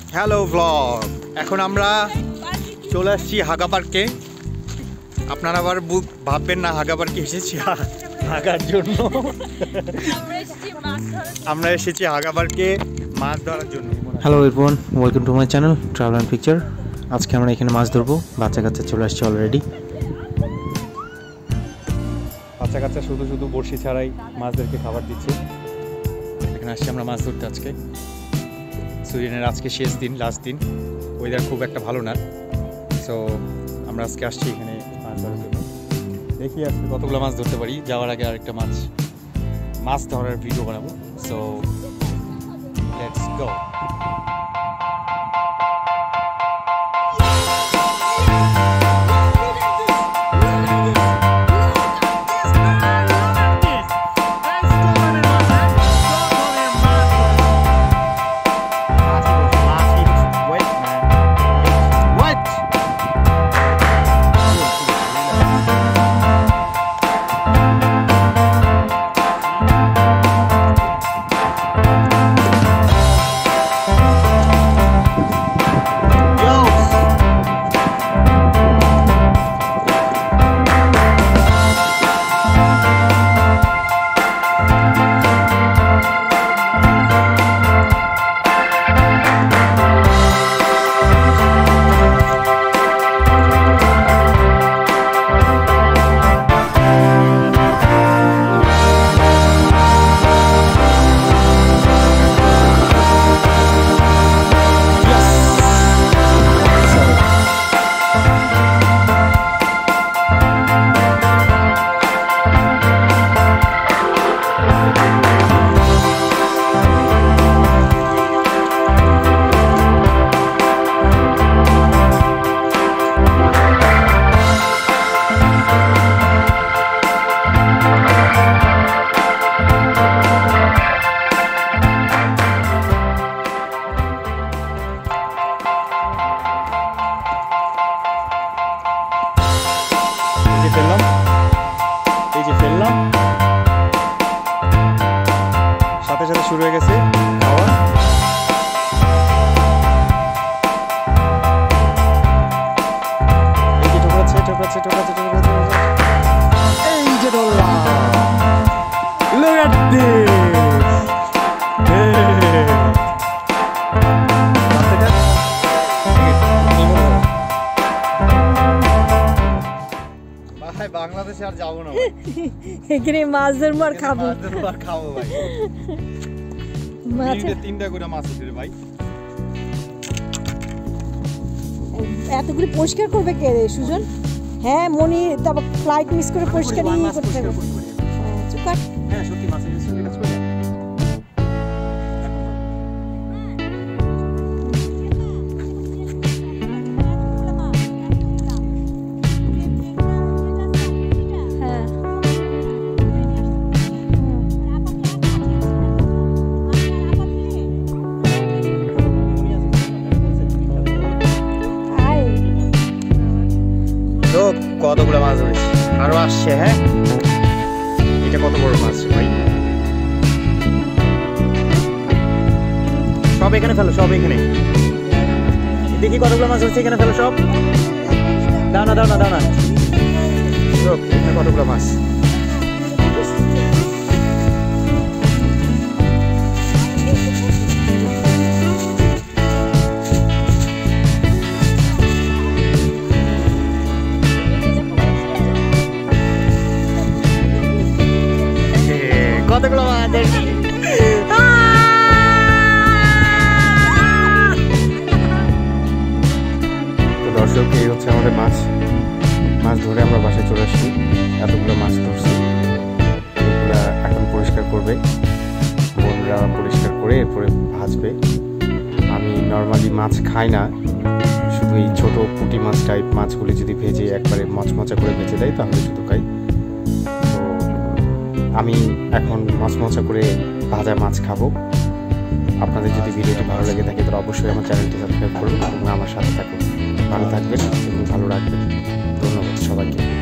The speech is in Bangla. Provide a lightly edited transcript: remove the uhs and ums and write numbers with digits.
Hello blog. এখন আমরা চলে আসছি হাগাপার্কে। আপনারা আবার ভাববেন না হাগাপার্কে এসেছি হাগার জন্য। আমরা এসেছি হাগাপার্কে মাছ ধরার জন্য। Hello everyone, welcome to my channel travel and picture. আজকে আমরা এখানে মাছ ধরবো। বাচ্চা কাচ্চা চলে আসছে অলরেডি। বাচ্চা কাচ্চা শুধু শুধু বড়শি ছাড়াই মাছদেরকে খাবার দিচ্ছে। এখানে আসছি আমরা মাছ ধরতে। আজকে সুইডেনের আজকে শেষ দিন, লাস্ট দিন। ওয়েদার খুব একটা ভালো না, সো আমরা আজকে আসছি এখানে মাছ ধরার জন্য। দেখি আজকে কতগুলো মাছ ধরতে পারি। যাওয়ার আগে আরেকটা মাছ ধরার ভিডিও বানাবো। So let's go. ফেললাম, সাথে সাথে শুরু হয়ে গেছে খাওয়া। এই যে ঠোকরাচ্ছে, এই যে ধরলাম। Look at this! বাংলাদেশে আর যাবো না, এখানে মাছ ধরবো আর খাবো ভাই। তিনটা করে মাছ উঠে ভাই। এতগুলো পরিষ্কার করবে কে রে সুজন? হ্যাঁ মনি, তারপর ফ্লাইট মিস করে পরিষ্কার নিয়ে করতে হবে। হ্যাঁ সত্যি মাছের কাজ করে। কতগুলো মাছ ধরেছি, আরো আসছে। হ্যাঁ এটা কত বড় মাছ ভাই। সব এখানে ফেলো, সব এখানে। দেখি কতগুলো মাছ ধরছে, এখানে ফেলো সব। দাও না এখানে কতগুলো মাছ। কতগুলো মাছ দেখি। তো দর্শক, এই হচ্ছে আমাদের মাছ ধরে আমরা বাসায় চলে আসছি। এতগুলো মাছ ধরছি, এগুলা এখন পরিষ্কার করবে বোনরা, পরিষ্কার করে এরপরে ভাজবে। আমি নর্মালি মাছ খাই না, শুধু এই ছোটো পুঁটি মাছ টাইপ মাছগুলি যদি ভেজে একবারে মচমচা করে ভেজে দেয় তাহলে শুধু খাই। আমি এখন মচমচা করে ভাজা মাছ খাবো। আপনাদের যদি ভিডিওটি ভালো লেগে থাকে তাহলে অবশ্যই আমার চ্যানেলটি সাবস্ক্রাইব করুন এবং আমার সাথে থাকুন। ভালো থাকবেন এবং ভালো রাখবেন। ধন্যবাদ সবাইকে।